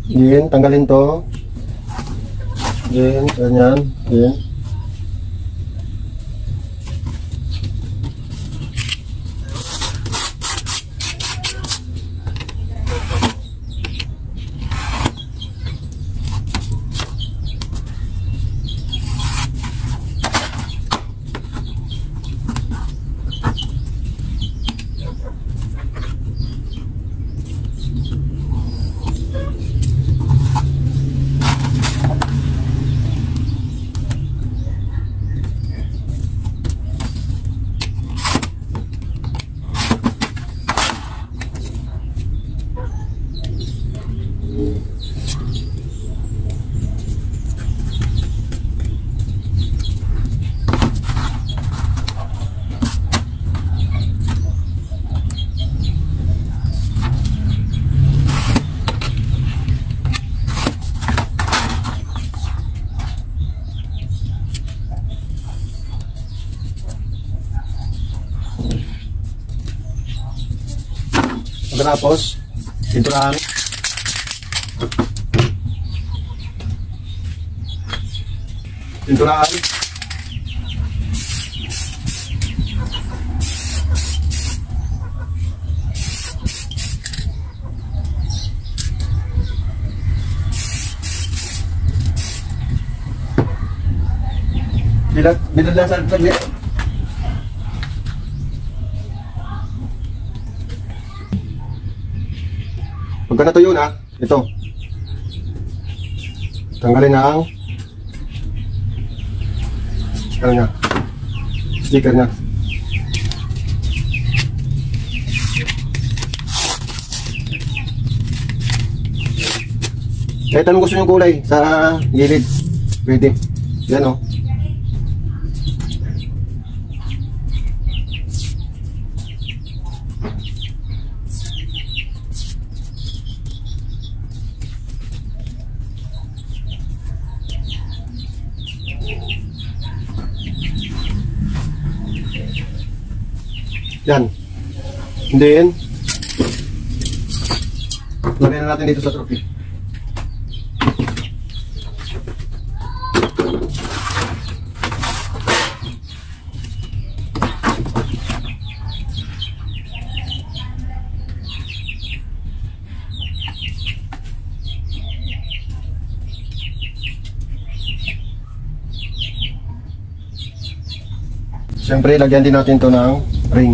Yan, tanggalin to. Yan, ganyan. Yan. Pagkatapos, pinturahan. Pinturahan. Bilad lang sa tagli. Pagka natuyo na, ito. Tanggalin na ang ano niya, sticker niya. Kahit anong gusto niyong kulay sa gilid, pwede. Yan o. Yan. And then, lagyan na natin dito sa trophy. Siyempre, lagyan din natin ito ng ring.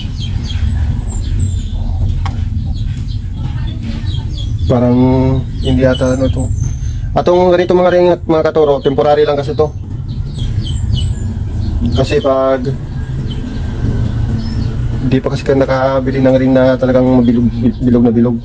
Parang hindi ata ano to. Atong ganito mga ring at mga katoro, temporary lang kasi to. Kasi pag hindi pa kasi ka nakabili ng ring na talagang bilog na bilog.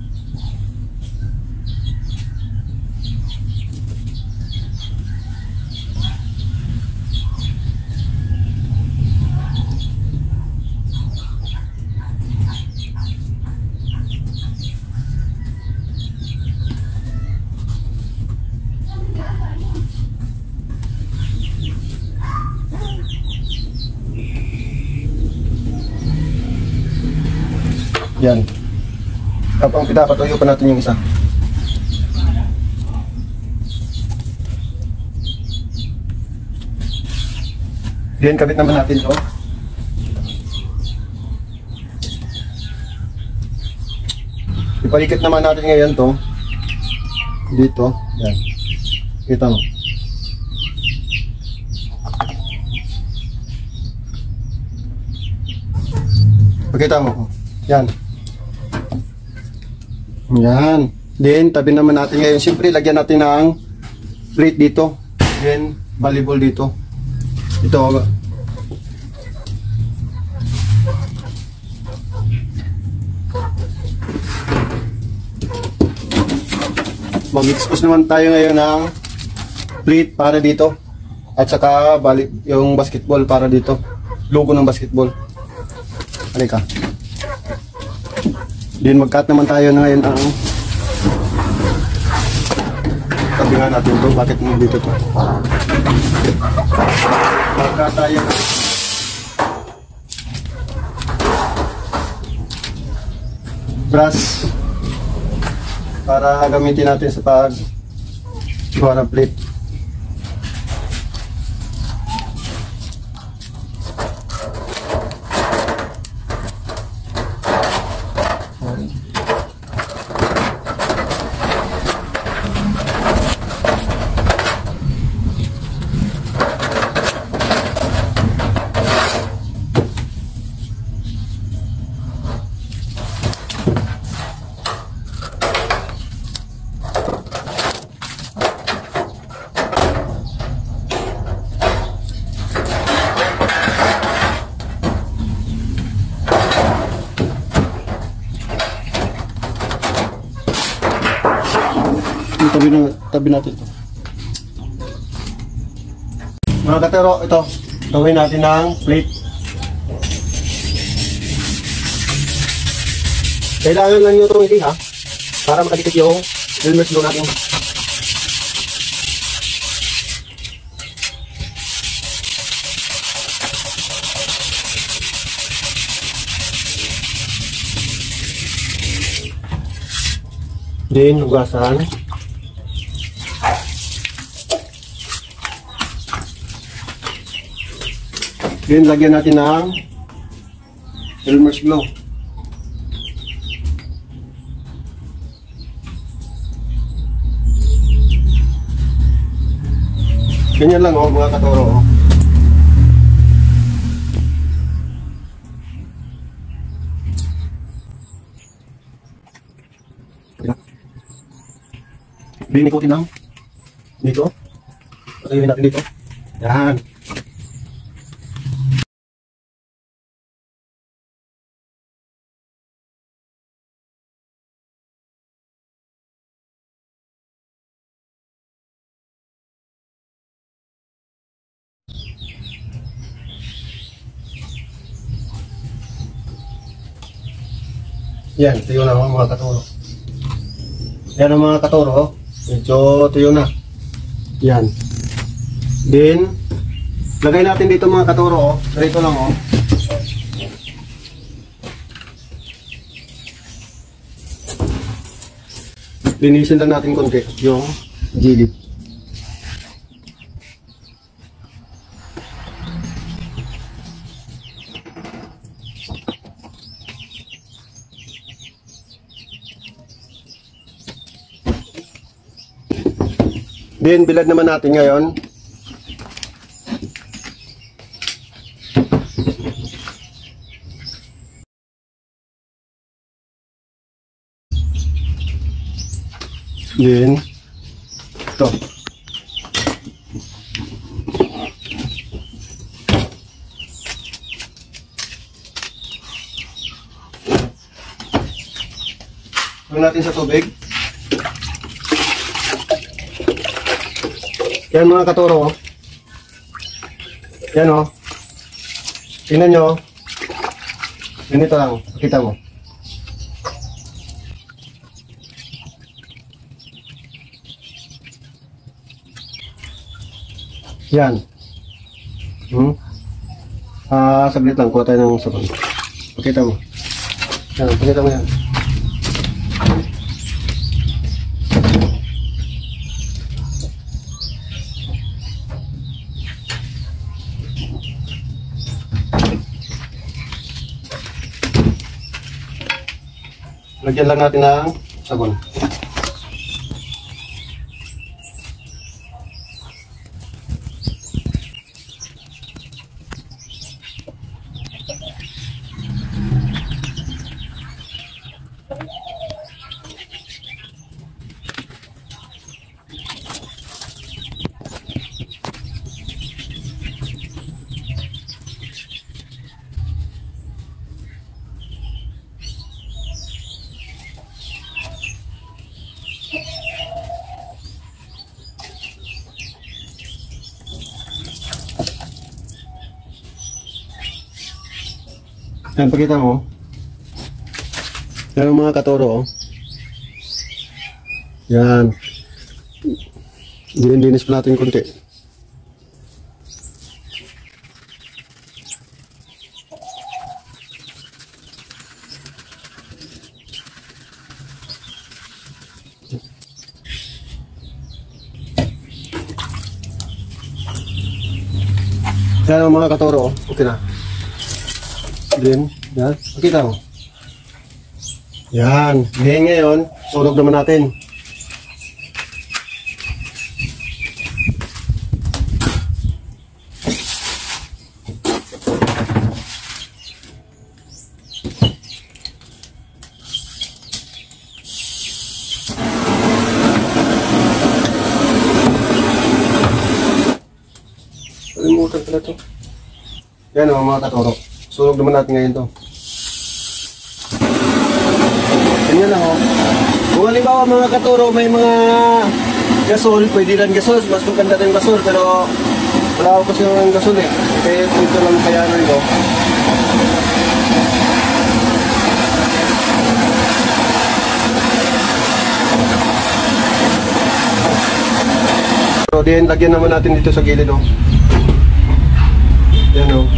Yan. Tapos pinapatuyo pa natin yung isa. Then kabit naman natin ito. Ipalikit naman natin ngayon to. Dito. Yan. Kita mo. Pakita mo. Yan. Yan. Then, tabi naman natin ngayon. Siyempre, lagyan natin ng plate dito. Then, volleyball dito. Ito. Mag-expose naman tayo ngayon ng plate para dito. At saka, yung basketball para dito. Logo ng basketball. Halika. Then mag-cut naman tayo na ngayon ang tabi nga natin ito. Bakit mo dito ito? Mag-cut tayo brush para gamitin natin sa pag gawa ng plate. Tabi natin ito. Mga katero, ito. Gawin natin ng plate. Kailangan lang nyo itong ha, para makadikit yung helmet glue natin. Then, hugasan. Then, lagyan natin ng Elmer's glue. Ganyan lang mga katoro. Binikutin lang dito. Lagyan natin dito. Yan. Yan, tuyo na mga katoro. Yan ang mga katoro. Medyo tuyo na. Yan. Then, lagay natin dito mga katoro. Dito lang oh. Linisin lang natin konti yung gilid. Then, bilad naman natin ngayon. Then, ito. Huwag natin sa tubig. Yan mga katuro. Yan o. Tingnan nyo. Ganito lang. Pakita mo. Yan. Saglit lang. Kuha tayo ng sabon. Pakita mo. Yan. Pakita mo yan. Lagyan lang natin ng sabon. Yan, pakita mo. Yan ang mga katoro. Yan. Dinis pa natin konti. Yan ang mga katoro. Okay na. Then, yan. Makita mo. Yan. Then ngayon, sunog naman natin. Kalimutan pala ito. Yan o mga katoro. Sunog naman natin ngayon to. Ganyan lang o. Kung halimbawa mga katoro may mga gasol, pwede lang gasol. Mas maganda rin gasol. Pero wala ako kasi ng gasol eh. Kaya ito lang kaya na ito. So then, lagyan naman natin dito sa gilid o. Yan o.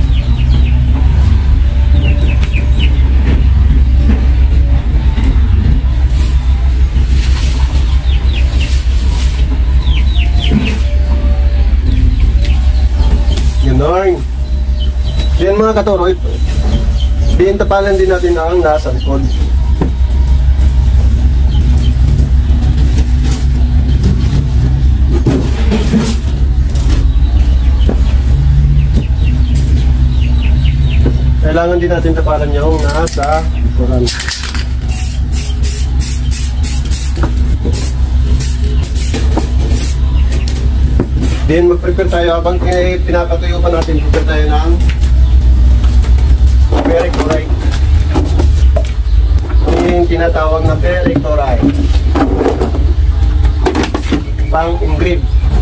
Ganon. Yan mga katoro, diin tapalan din natin ang nasa likod. Kailangan din natin tapalan yung nasa likuran. Then mag-prepare tayo habang pinapatuyo pa natin, prepare tayo ng ferric chloride. Yung tinatawag na ferric chloride. Pang-engrave.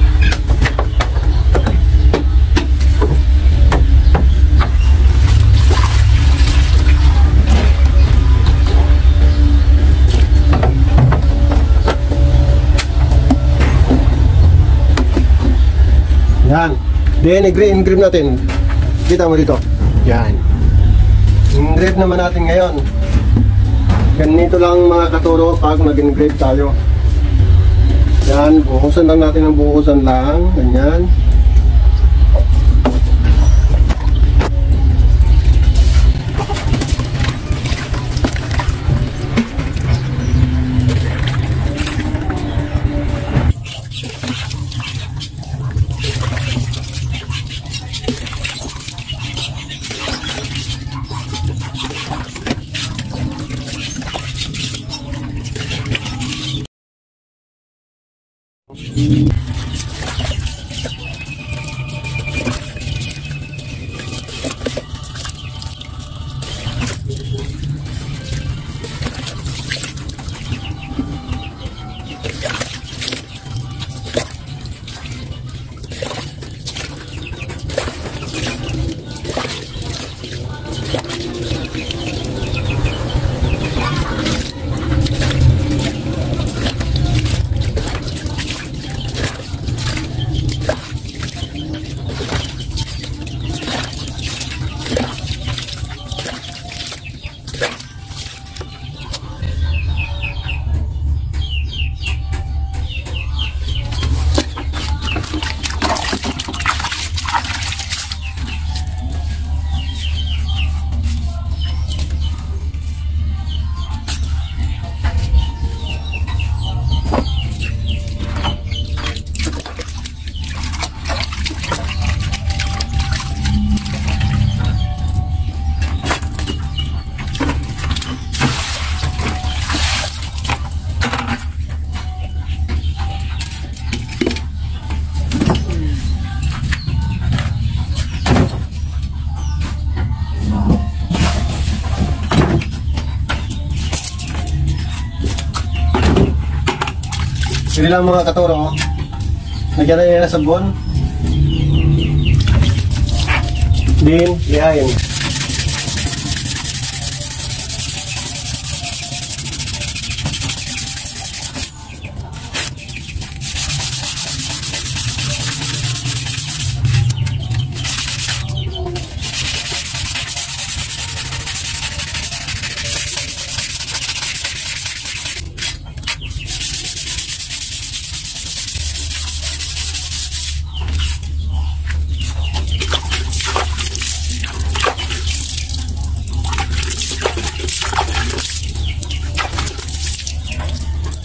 Yan. Then, engrave natin. Kita mo dito. Yan. Engrave naman natin ngayon. Ganito lang mga katuro pag mag-engrave tayo. Yan. Buhusan lang natin ng buhusan lang. Ganyan. Sili lang mga katuro. Nagyan na yan sa sabon. Din, lihain.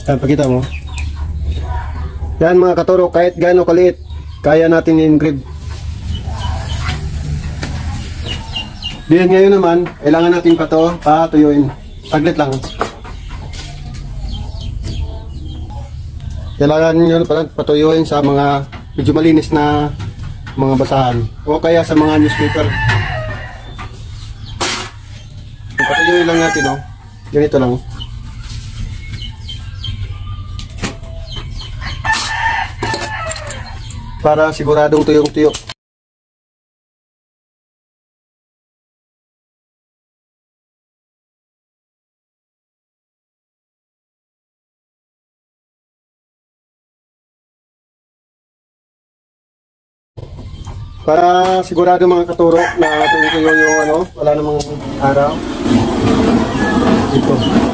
Yan, pakita mo. Yan mga katuro, kahit gaano kaliit, kaya natin i-engrave. Then ngayon naman, kailangan natin patuyuin. Saglit lang. Kailangan nyo patuyuin sa mga medyo malinis na mga basahan. O kaya sa mga newspaper. Patuyuin lang natin, oh. Ganito lang. Para siguradong tuyong-tuyo. Para sigurado mga katuro na tuyong-tuyo yung ano, wala namang araw. Ito.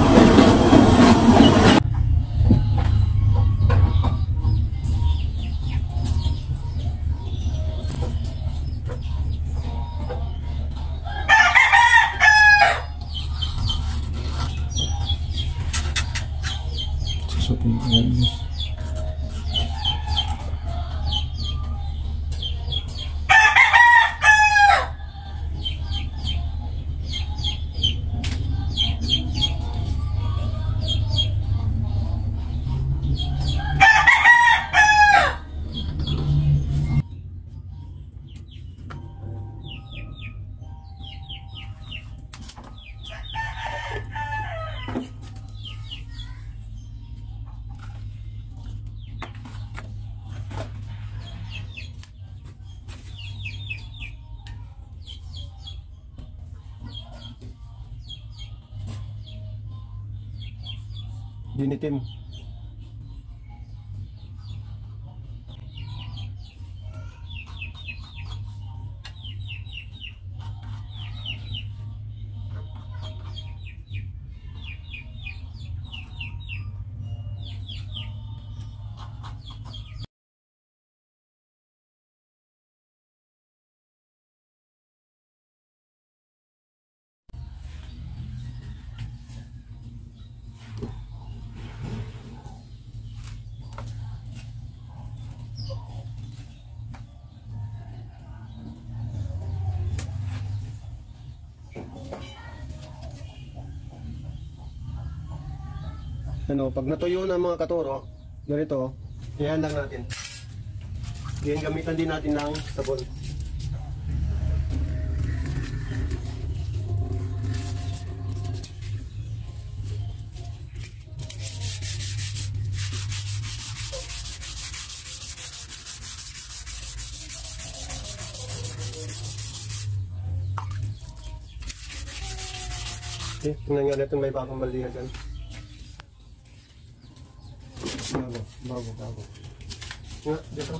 Dinitim. Ano, pag natuyo na mga katuro, ganito, iyan lang natin. Diyan gamitan din natin ng sabon. Okay, tingnan nga natin may bagong malihan dyan. Bago. Nga, dito.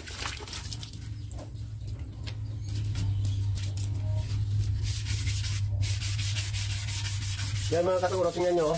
Yan mga katuro, tingnan nyo.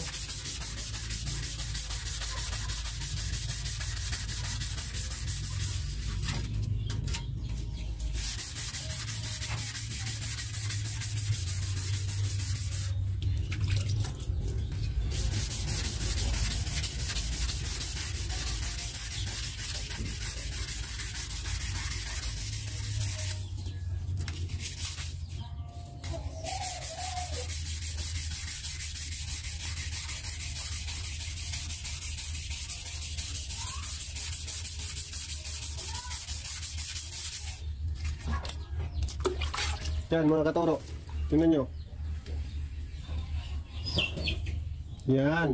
Yan mga katoro, tingnan nyo. Yan.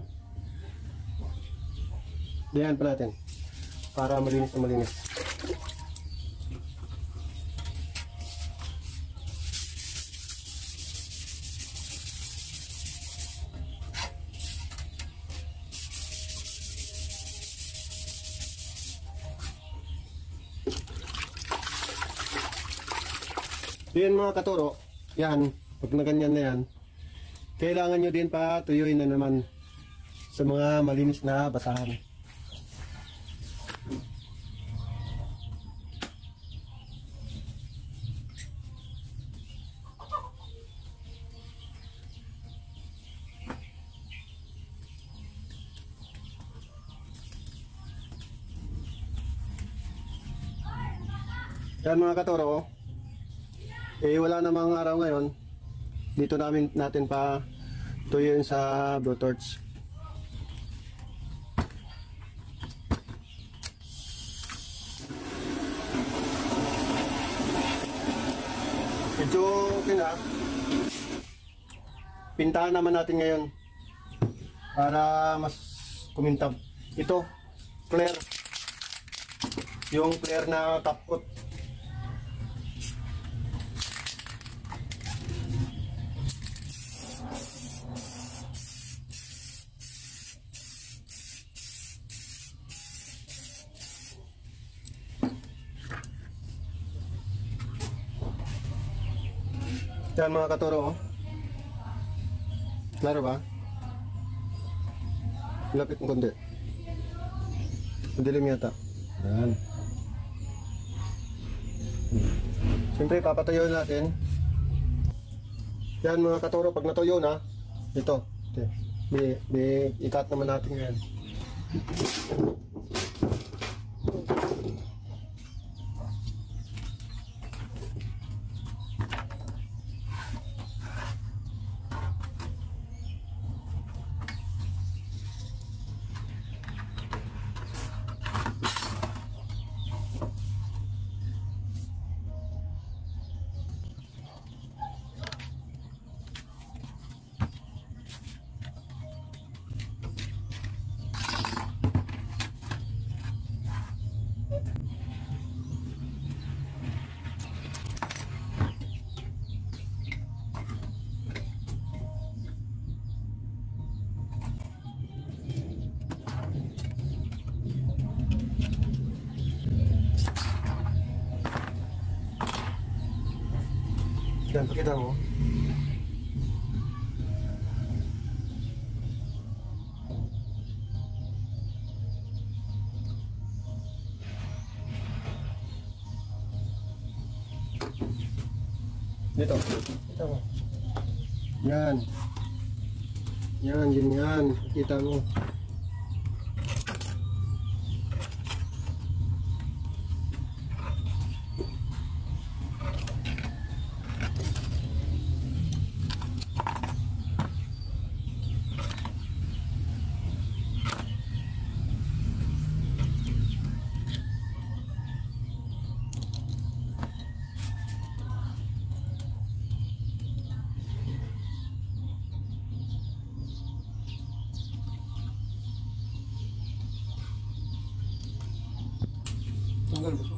Yan pa natin. Para malinis na malinis. Yan mga katuro, yan, pag na ganyan na yan, kailangan nyo din pa tuyuin na naman sa mga malinis na basahan. Yan mga katoro, wala namang araw ngayon. Dito natin pa tuyuin sa blowtorch. Medyo okay na. Pintahan naman natin ngayon para mas kumintab. Ito, flare. Yung flare na top coat. Yan mga katoro, oh. Klaro ba? Lapit ng konti. Madilim yata. Yan. Siyempre papatayo natin. Yan mga katoro, pag natuyo na, ito. I-cut naman natin yan. Yan, pakita mo. Dito. Kita mo. Yan. Yan, ganyan. Kita mo. Tanggal ba ito?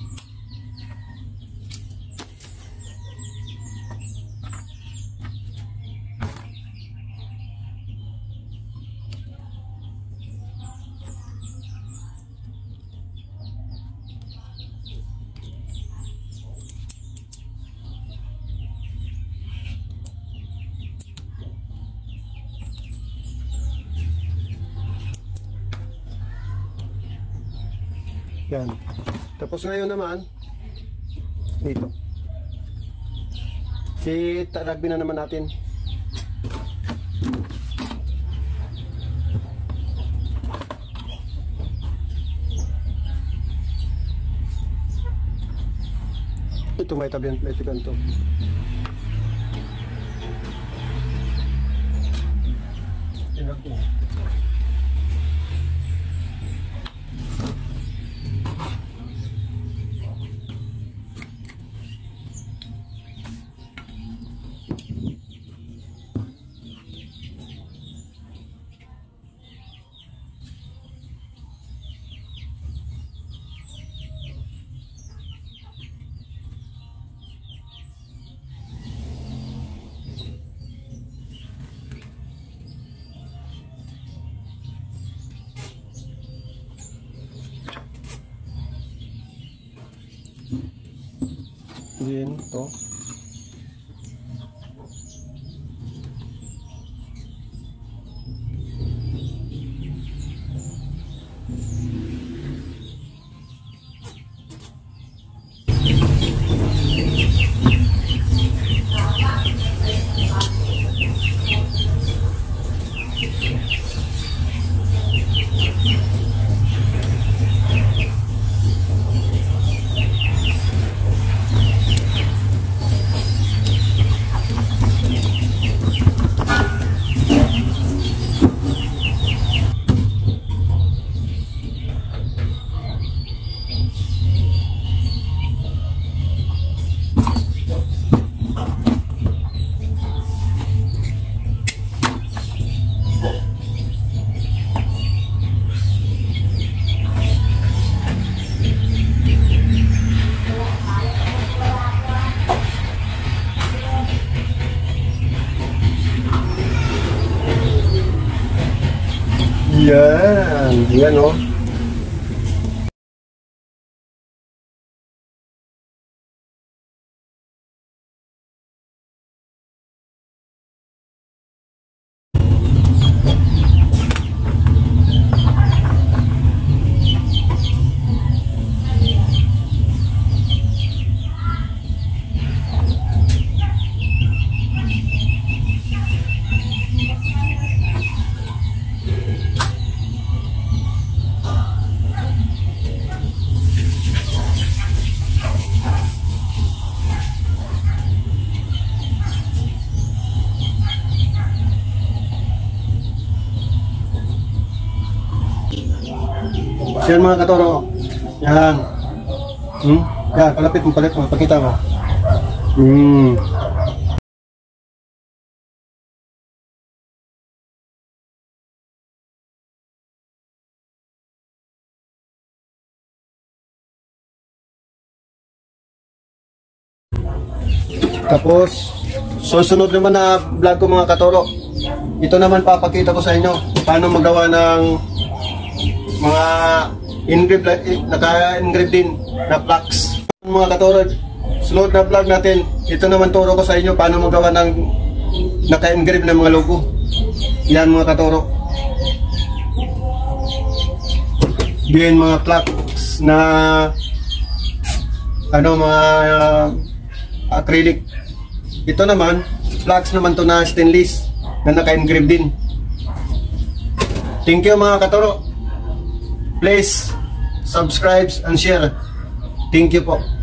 Yan. Tapos ngayon naman, dito. Itaragbi na naman natin. Ito may tabi ang plate ganito. Inagpo. Din to. Yan. Yan o. Yan mga katoro. Yan. Yan, palapit mo, pakita mo. Tapos, susunod naman na vlog ko mga katoro. Ito naman papakita ko sa inyo paano magawa ng mga naka-engrave din na plaques. Mga katoro, sunod na vlog natin, ito naman turo ko sa inyo paano magawa ng naka-engrave na mga logo. Yan mga katoro. Yan mga plaques na mga acrylic. Ito naman, plaques naman to na stainless na naka-engrave din. Thank you mga katoro. Please subscribe and share. Thank you po.